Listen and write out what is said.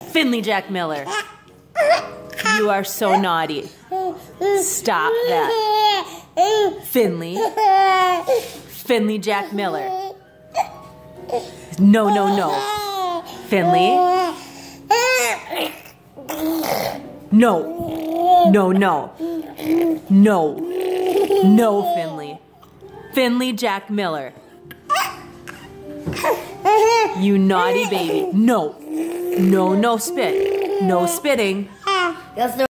Finley Jack Miller. You are so naughty. Stop that. Finley. Finley Jack Miller. No, no, no. Finley. No. No, no. No. No, Finley. Finley Jack Miller. You naughty baby. No. No, no spit. No spitting.